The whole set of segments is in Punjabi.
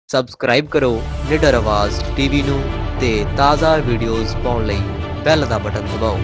ਸਬਸਕ੍ਰਾਈਬ ਕਰੋ ਨਿਡਰ ਆਵਾਜ਼ ਟੀਵੀ ਨੂੰ ਤੇ ਤਾਜ਼ਾ ਵੀਡੀਓਜ਼ ਪਾਉਣ ਲਈ ਬੈਲ ਦਾ ਬਟਨ ਦਬਾਓ।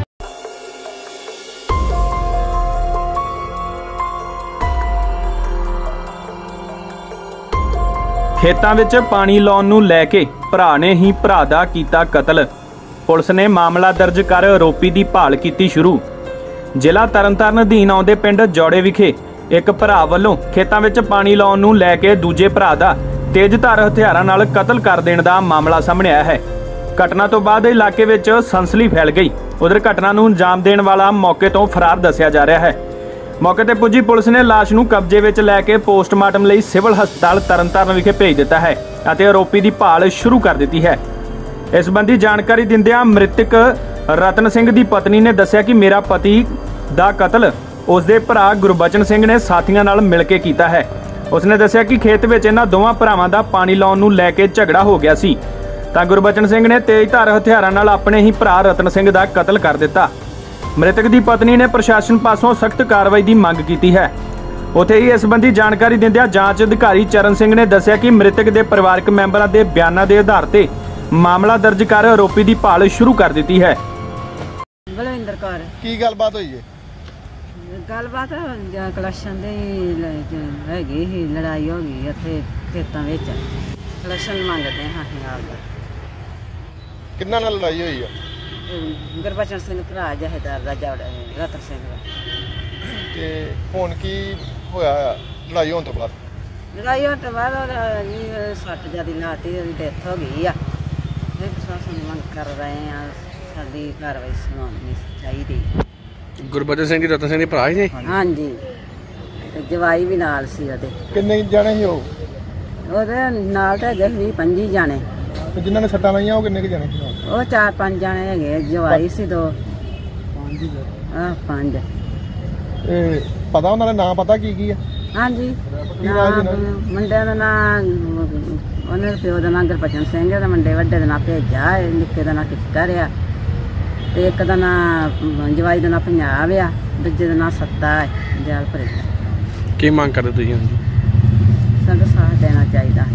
ਖੇਤਾਂ ਵਿੱਚ ਪਾਣੀ ਲਾਉਣ ਨੂੰ ਲੈ ਕੇ ਭਰਾ ਨੇ ਹੀ ਭਰਾ ਦਾ ਕੀਤਾ ਕਤਲ। ਪੁਲਿਸ ਨੇ ਮਾਮਲਾ ਦਰਜ ਕਰ ਆਰੋਪੀ ਦੀ ਭਾਲ ਕੀਤੀ ਸ਼ੁਰੂ। ਜ਼ਿਲ੍ਹਾ ਤਰਨਤਾਰਨ ਅਧੀਨ ਆਉਂਦੇ ਪਿੰਡ ਜੌੜੇ ਵਿਖੇ ਇੱਕ ਭਰਾ ਵੱਲੋਂ ਖੇਤਾਂ ਵਿੱਚ ਪਾਣੀ ਲਾਉਣ ਨੂੰ ਲੈ ਕੇ ਦੂਜੇ ਭਰਾ ਦਾ ਤੇਜ਼ਧਾਰ ਹਥਿਆਰਾਂ ਨਾਲ ਕਤਲ ਕਰ ਦੇਣ ਦਾ ਮਾਮਲਾ ਸਾਹਮਣੇ ਆਇਆ ਹੈ। ਘਟਨਾ ਤੋਂ ਬਾਅਦ ਇਲਾਕੇ ਵਿੱਚ ਸਨਸਨੀ ਫੈਲ ਗਈ। ਉਧਰ ਘਟਨਾ ਨੂੰ ਅੰਜਾਮ ਦੇਣ ਵਾਲਾ ਮੌਕੇ ਤੋਂ ਫਰਾਰ ਦੱਸਿਆ ਜਾ ਰਿਹਾ ਹੈ। ਮੌਕੇ ਤੇ ਪੁੱਜੀ ਪੁਲਿਸ ਨੇ ਲਾਸ਼ ਨੂੰ ਕਬਜ਼ੇ ਵਿੱਚ ਲੈ ਕੇ ਪੋਸਟਮਾਰਟਮ ਲਈ ਸਿਵਲ ਹਸਪਤਾਲ ਤਰਨਤਾਰਨ ਵਿਖੇ ਭੇਜ ਦਿੱਤਾ ਹੈ ਅਤੇ ਆਰੋਪੀ ਦੀ ਭਾਲ ਸ਼ੁਰੂ ਕਰ ਦਿੱਤੀ ਹੈ। ਇਸ ਸੰਬੰਧੀ ਜਾਣਕਾਰੀ ਦਿੰਦਿਆਂ ਮ੍ਰਿਤਕ ਰਤਨ ਸਿੰਘ ਦੀ ਪਤਨੀ ਨੇ ਦੱਸਿਆ ਕਿ ਮੇਰਾ ਪਤੀ ਦਾ ਕਤਲ ਉਸਦੇ ਭਰਾ ਗੁਰਬਚਨ ਸਿੰਘ ਨੇ ਸਾਥੀਆਂ ਨਾਲ ਮਿਲ ਕੇ ਕੀਤਾ ਹੈ। ਉਸਨੇ ਦੱਸਿਆ ਕਿ ਖੇਤ ਵਿੱਚ ਇਹਨਾਂ ਦੋਵਾਂ ਭਰਾਵਾਂ ਦਾ ਪਾਣੀ ਲਾਉਣ ਨੂੰ ਲੈ ਕੇ ਝਗੜਾ ਹੋ ਗਿਆ ਸੀ ਤਾਂ ਗੁਰਬਚਨ ਸਿੰਘ ਨੇ ਤੇਜ਼ਧਾਰ ਹਥਿਆਰਾਂ ਨਾਲ ਆਪਣੇ ਹੀ ਭਰਾ ਰਤਨ ਸਿੰਘ ਦਾ ਕਤਲ ਕਰ ਦਿੱਤਾ। ਮ੍ਰਿਤਕ ਦੀ ਪਤਨੀ ਨੇ ਪ੍ਰਸ਼ਾਸਨ ਪਾਸੋਂ ਸਖਤ ਕਾਰਵਾਈ ਦੀ ਮੰਗ ਕੀਤੀ ਹੈ। ਉੱਥੇ ਹੀ ਇਸ ਸੰਬੰਧੀ ਜਾਣਕਾਰੀ ਦਿੰਦਿਆਂ ਜਾਂਚ ਅਧਿਕਾਰੀ ਚਰਨ ਸਿੰਘ ਨੇ ਦੱਸਿਆ ਕਿ ਮ੍ਰਿਤਕ ਦੇ ਪਰਿਵਾਰਕ ਮੈਂਬਰਾਂ ਦੇ ਬਿਆਨਾਂ ਦੇ ਆਧਾਰ ਤੇ ਮਾਮਲਾ ਦਰਜ ਕਰ ਆਰੋਪੀ ਦੀ ਭਾਲ ਸ਼ੁਰੂ ਕਰ ਦਿੱਤੀ ਹੈ। ਬਲਵਿੰਦਰ ਕੌਰ। ਕੀ ਗੱਲਬਾਤ ਹੋਈ ਹੈ? ਗੱਲਬਾਤ ਕਲੈਕਸ਼ਨ ਦੇ ਹੈਗੀ ਸੀ, ਲੜਾਈ ਹੋ ਗਈ ਇੱਥੇ ਖੇਤਾਂ ਵਿੱਚ। ਕਲੈਕਸ਼ਨ ਮੰਗਦੇ ਹਾਂ ਅਸੀਂ ਆਪਦਾ। ਕਿੰਨਾਂ ਨਾਲ ਲੜਾਈ ਹੋਈ ਆ? ਗੁਰਬਚਨ ਸਿੰਘ ਭਰਾ ਜਹੇਦਾਰ ਦਾ ਜੌੜਾ ਰਤਨ ਸਿੰਘ ਦਾ। ਤੇ ਹੁਣ ਕੀ ਹੋਇਆ ਲੜਾਈ ਹੋਣ ਤੋਂ ਬਾਅਦ? ਲੜਾਈ ਹੋਣ ਤੋਂ ਬਾਅਦ ਉਹਦੀ ਸੱਟ ਜਿਆਦੀ ਲਾਤੀ, ਉਹਦੀ ਡੈਥ ਹੋ ਗਈ ਆ। ਇਹ ਪ੍ਰਸ਼ਾਸਨ ਦੀ ਮੰਗ ਕਰ ਰਹੇ ਆ, ਸਾਡੀ ਕਾਰਵਾਈ ਸੁਣਾਉਣੀ ਚਾਹੀਦੀ। ਗੁਰਬਚਨ ਸਿੰਘ ਜੀ ਰਤਨ ਸਿੰਘ ਦੇ ਭਰਾ ਹੀ ਨੇ? ਹਾਂਜੀ, ਤੇ ਜਵਾਈ ਵੀ ਨਾਲ ਸੀ ਉਹਦੇ। ਕਿੰਨੇ ਜਾਣੇ ਸੀ ਉਹ? ਉਹਦੇ ਨਾਲ ਤਾਂ ਹੈਗੇ 20-25 ਜਾਣੇ। ਜਿਨ੍ਹਾਂ ਨੇ ਸੱਟਾਂ ਲਾਈਆਂ ਉਹ ਕਿੰਨੇ ਕੁ ਜਾਣੇ ਸੀ? ਉਹ 4-5 ਜਾਣੇ ਹੈਗੇ, ਜਵਾਈ ਸੀ 2। 5। ਪਤਾ ਉਹਨਾਂ ਦਾ ਨਾਂ ਪਤਾ ਕੀ ਆ? ਹਾਂਜੀ, ਮੁੰਡਿਆਂ ਦਾ ਨਾਂ ਉਹਨਾਂ ਦੇ ਪਿਓ ਦਾ ਨਾਂ ਗੁਰਬਚਨ ਸਿੰਘ ਹੈ, ਮੁੰਡੇ ਵੱਡੇ ਦਾ ਨਾਂ ਭੇਜਾ, ਨਿੱਕੇ ਦਾ ਨਾਂ ਕਿੱਕਰ ਆ, ਤੇ ਇੱਕ ਦਾ ਨਾਂ ਜਵਾਈ ਦਾ ਨਾਂ ਪੰਜਾਬ ਆ, ਦੂਜੇ ਦਾ ਨਾਂ ਸੱਤਾ ਹੈ ਜੈਲਪੁਰ। ਕੀ ਮੰਗ ਕਰਦੇ ਤੁਸੀਂ? ਸਾਡਾ ਸਾਥ ਦੇਣਾ ਚਾਹੀਦਾ।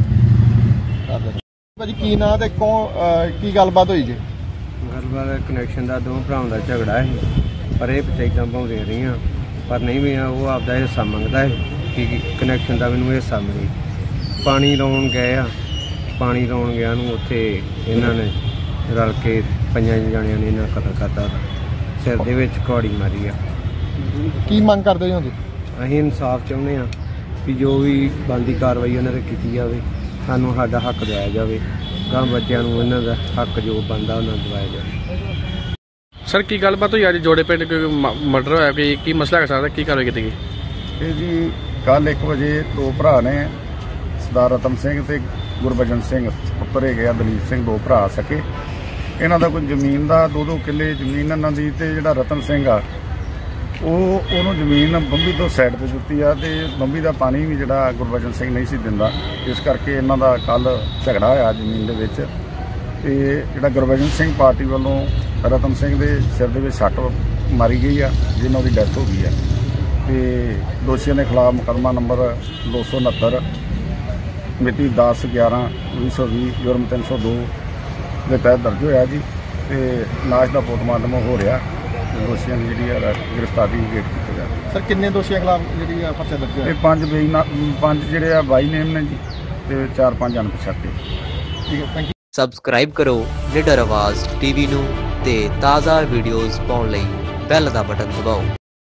ਭਾਜੀ ਕੀ ਨਾਂ ਤੇ ਕੀ ਗੱਲਬਾਤ ਹੋਈ ਜੀ? ਗੱਲਬਾਤ ਕਨੈਕਸ਼ਨ ਦਾ ਦੋ ਭਰਾਵਾਂ ਦਾ ਝਗੜਾ ਹੈ, ਪਰ ਇਹ ਪੰਚਾਇਤਾਂ ਭਾਉਂਦੀਆਂ ਰਹੀਆਂ, ਪਰ ਨਹੀਂ ਵੀ ਉਹ ਆਪਦਾ ਹਿੱਸਾ ਮੰਗਦਾ ਹੈ ਕਿ ਕਨੈਕਸ਼ਨ ਦਾ ਮੈਨੂੰ ਹਿੱਸਾ ਮਿਲੇ। ਪਾਣੀ ਲਾਉਣ ਗਏ ਆ, ਪਾਣੀ ਲਾਉਣ ਗਿਆ ਨੂੰ ਉੱਥੇ ਇਹਨਾਂ ਨੇ ਰਲ ਕੇ 5 ਜਾਣਿਆਂ ਨੇ ਇਹਨਾਂ ਕਤਲ ਕਰਤਾ, ਸਿਰ ਦੇ ਵਿੱਚ ਘੋੜੀ ਮਾਰੀ ਆ। ਕੀ ਮੰਗ ਕਰਦੇ ਹੋ? ਅਸੀਂ ਇਨਸਾਫ ਚਾਹੁੰਦੇ ਹਾਂ ਕਿ ਜੋ ਵੀ ਬਣਦੀ ਕਾਰਵਾਈ ਉਹਨਾਂ 'ਤੇ ਕੀਤੀ ਜਾਵੇ, ਸਾਨੂੰ ਸਾਡਾ ਹੱਕ ਦਿਵਾਇਆ ਜਾਵੇ, ਗਾਂ ਬੱਚਿਆਂ ਨੂੰ ਇਹਨਾਂ ਦਾ ਹੱਕ ਜੋ ਬਣਦਾ ਉਹਨਾਂ ਨੂੰ ਦਿਵਾਇਆ ਜਾਵੇ। ਸਰ ਕੀ ਗੱਲਬਾਤ ਹੋਈ ਅੱਜ ਜੋੜੇ ਪਿੰਡ ਮਰਡਰ ਹੋਇਆ, ਕੀ ਮਸਲਾ ਹੈ ਸਾਰਾ, ਕੀ ਕਾਰਵਾਈ ਕੀਤੀ ਗਈ? ਇਹ ਜੀ ਕੱਲ੍ਹ 1 ਵਜੇ ਦੋ ਭਰਾ ਨੇ, ਸਰਦਾਰ ਰਤਨ ਸਿੰਘ ਤੇ ਗੁਰਬਚਨ ਸਿੰਘ ਪੁੱਤਰ ਹੈਗੇ ਆ ਦਲੀਪ ਸਿੰਘ, 2 ਭਰਾ ਸਕੇ। ਇਹਨਾਂ ਦਾ ਕੋਈ ਜ਼ਮੀਨ ਦਾ 2-2 ਕਿੱਲੇ ਜ਼ਮੀਨ ਇਹਨਾਂ ਦੀ, ਤੇ ਜਿਹੜਾ ਰਤਨ ਸਿੰਘ ਆ ਉਹਨੂੰ ਜ਼ਮੀਨ ਬੰਬੀ ਤੋਂ ਸਾਈਡ 'ਤੇ ਦਿੱਤੀ ਆ, ਤੇ ਬੰਬੀ ਦਾ ਪਾਣੀ ਵੀ ਜਿਹੜਾ ਗੁਰਬਚਨ ਸਿੰਘ ਨਹੀਂ ਸੀ ਦਿੰਦਾ, ਇਸ ਕਰਕੇ ਇਹਨਾਂ ਦਾ ਕੱਲ੍ਹ ਝਗੜਾ ਹੋਇਆ ਜ਼ਮੀਨ ਦੇ ਵਿੱਚ। ਤੇ ਜਿਹੜਾ ਗੁਰਬਚਨ ਸਿੰਘ ਪਾਰਟੀ ਵੱਲੋਂ ਰਤਨ ਸਿੰਘ ਦੇ ਸਿਰ ਦੇ ਵਿੱਚ ਸੱਟ ਮਾਰੀ ਗਈ ਆ, ਜਿਹਨਾਂ ਦੀ ਡੈਥ ਹੋ ਗਈ ਆ, ਤੇ ਦੋਸ਼ੀਆਂ ਦੇ ਖਿਲਾਫ ਮੁਕੱਦਮਾ ਨੰਬਰ 269 ਮਿਤੀ 10/11/2020 ਜੁਰਮ 302 ਦੇ ਤਹਿਤ ਦਰਜ ਹੋਇਆ ਜੀ। ਤੇ ਲਾਸ਼ ਦਾ ਪੋਸਟਮਾਰਟਮ ਹੋ ਰਿਹਾ, ਦੋਸ਼ੀਆਂ ਦੀ ਜਿਹੜੀ ਆ ਗ੍ਰਿਫਤਾਰੀ ਵੇਟ ਕੀਤੀ ਜਾ ਰਹੀ। ਸਰ ਕਿੰਨੇ ਦੋਸ਼ੀਆਂ ਖਿਲਾਫ ਜਿਹੜੀ ਆ ਪਰਚਾ ਦਰਜ ਹੋਇਆ? ਇਹ 5 ਜਿਹੜੇ ਆ ਬਾਈ ਨੇਮ ਨੇ ਜੀ, ਤੇ 4-5 ਅਣਪਛਾਤੇ। ਠੀਕ ਹੈ, ਥੈਂਕ ਯੂ। ਸਬਸਕ੍ਰਾਈਬ ਕਰੋ ਨਿਡਰ ਆਵਾਜ਼ ਟੀਵੀ ਨੂੰ ਤੇ ਤਾਜ਼ਾ ਵੀਡੀਓਜ਼ ਪਾਉਣ ਲਈ ਬੈਲ ਦਾ ਬਟਨ ਦਬਾਓ।